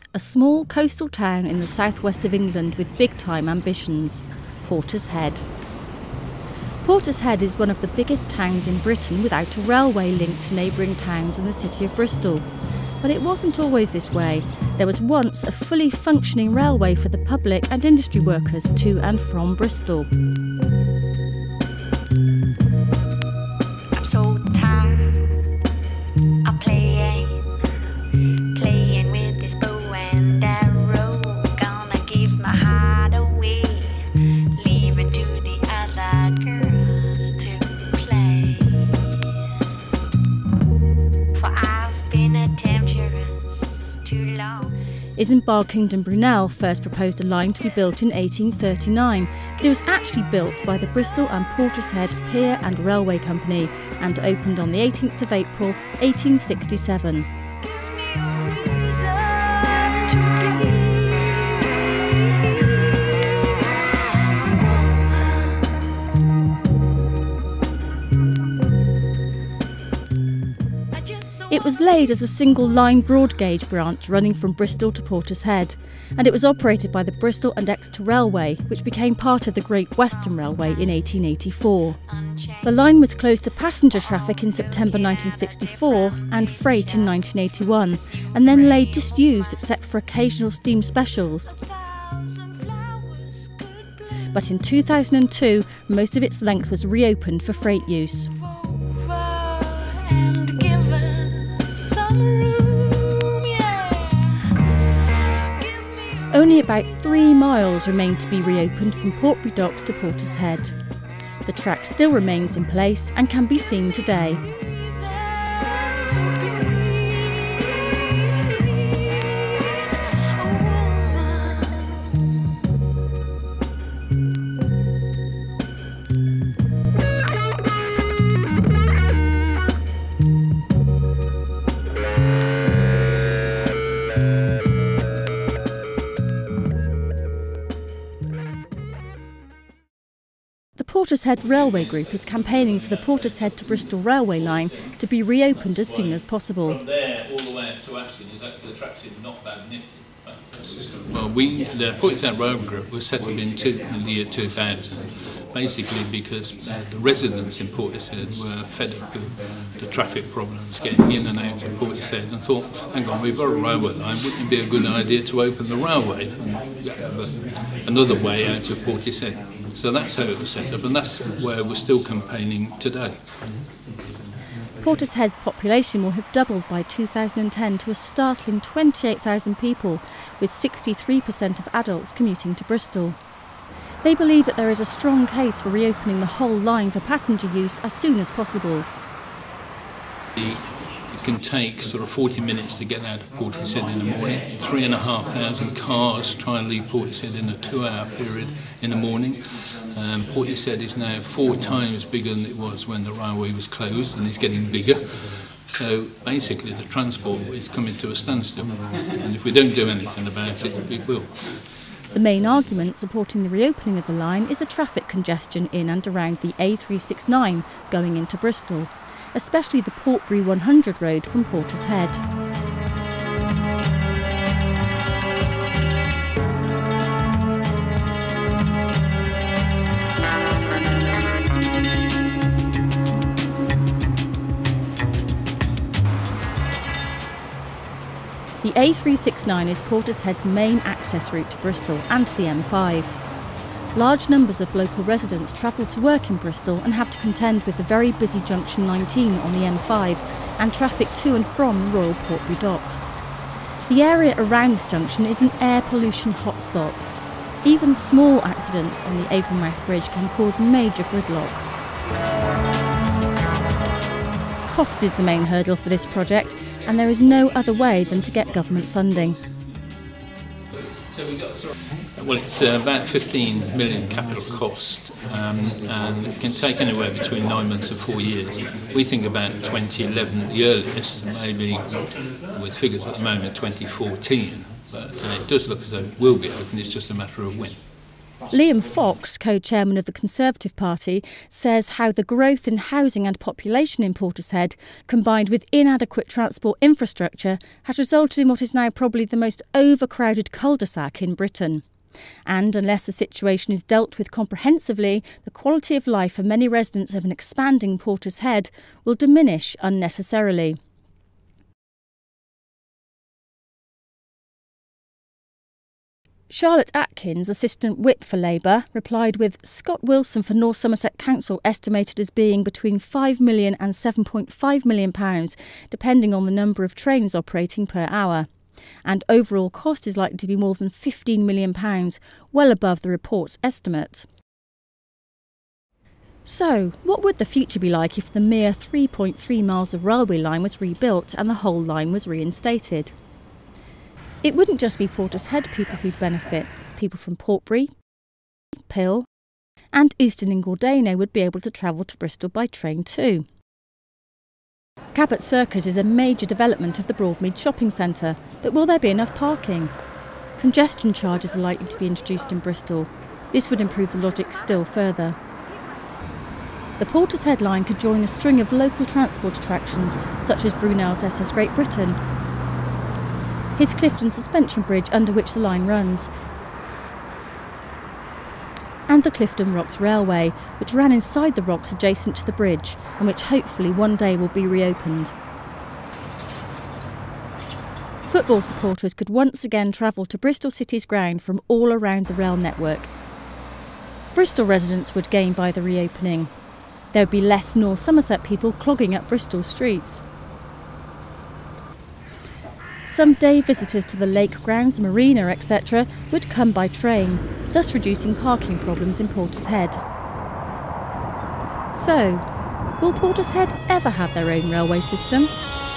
a small coastal town in the southwest of England with big-time ambitions, Portishead. Portishead is one of the biggest towns in Britain without a railway link to neighbouring towns and the city of Bristol. But it wasn't always this way. There was once a fully functioning railway for the public and industry workers to and from Bristol. I'm so tired of playing with this bow and arrow. Gonna give my heart away, leaving to the other girls to play. For I've been a temptress too long. Isambard Kingdom Brunel first proposed a line to be built in 1839, but it was actually built by the Bristol and Portishead Pier and Railway Company and opened on the 18th of April 1867. It was laid as a single line broad gauge branch running from Bristol to Portishead, and it was operated by the Bristol and Exeter Railway, which became part of the Great Western Railway in 1884. The line was closed to passenger traffic in September 1964 and freight in 1981, and then lay disused except for occasional steam specials. But in 2002, most of its length was reopened for freight use. Only about 3 miles remain to be reopened from Portbury Docks to Portishead. The track still remains in place and can be seen today. The Portishead Railway Group is campaigning for the Portishead to Bristol railway line to be reopened as soon as possible. From there all the way up to Ashton is actually the track's in not bad nick. Well, the Portishead Railway Group was set up in the year 2000, basically because the residents in Portishead were fed up with the traffic problems getting in and out of Portishead and thought, hang on, we've got a railway line, wouldn't it be a good idea to open the railway and another way out of Portishead? So that's how it was set up, and that's where we're still campaigning today. Portishead's population will have doubled by 2010 to a startling 28,000 people, with 63% of adults commuting to Bristol. They believe that there is a strong case for reopening the whole line for passenger use as soon as possible. It can take sort of 40 minutes to get out of Portishead in the morning. 3,500 cars try and leave Portishead in a 2-hour period in the morning. Portishead is now 4 times bigger than it was when the railway was closed, and it's getting bigger. So basically the transport is coming to a standstill, and if we don't do anything about it, it will. The main argument supporting the reopening of the line is the traffic congestion in and around the A369 going into Bristol, especially the Portbury 100 road from Portishead. The A369 is Portishead's main access route to Bristol and to the M5. Large numbers of local residents travel to work in Bristol and have to contend with the very busy Junction 19 on the M5 and traffic to and from Royal Portbury Docks. The area around this junction is an air pollution hotspot. Even small accidents on the Avonmouth Bridge can cause major gridlock. Cost is the main hurdle for this project, and there is no other way than to get government funding. Well, it's about 15 million capital cost, and it can take anywhere between 9 months and 4 years. We think about 2011 at the earliest, maybe with figures at the moment 2014, but it does look as though it will be open, it's just a matter of when. Liam Fox, co-chairman of the Conservative Party, says how the growth in housing and population in Portishead, combined with inadequate transport infrastructure, has resulted in what is now probably the most overcrowded cul-de-sac in Britain. And unless the situation is dealt with comprehensively, the quality of life for many residents of an expanding Portishead will diminish unnecessarily. Charlotte Atkins, Assistant Whip for Labour, replied with Scott Wilson for North Somerset Council estimated as being between £5 million and £7.5 million, depending on the number of trains operating per hour. And overall cost is likely to be more than £15 million, well above the report's estimate. So, what would the future be like if the mere 3.3 miles of railway line was rebuilt and the whole line was reinstated? It wouldn't just be Portishead people who'd benefit. People from Portbury, Pill and Eastern Engalnd would be able to travel to Bristol by train too. Cabot Circus is a major development of the Broadmead shopping centre, but will there be enough parking? Congestion charges are likely to be introduced in Bristol. This would improve the logic still further. The Portishead line could join a string of local transport attractions such as Brunel's SS Great Britain, his Clifton suspension bridge under which the line runs, and the Clifton Rocks Railway, which ran inside the rocks adjacent to the bridge and which hopefully one day will be reopened. Football supporters could once again travel to Bristol City's ground from all around the rail network. Bristol residents would gain by the reopening. There would be less North Somerset people clogging up Bristol streets. Some day visitors to the lake grounds, marina, etc. would come by train, thus reducing parking problems in Portishead. So, will Portishead ever have their own railway system?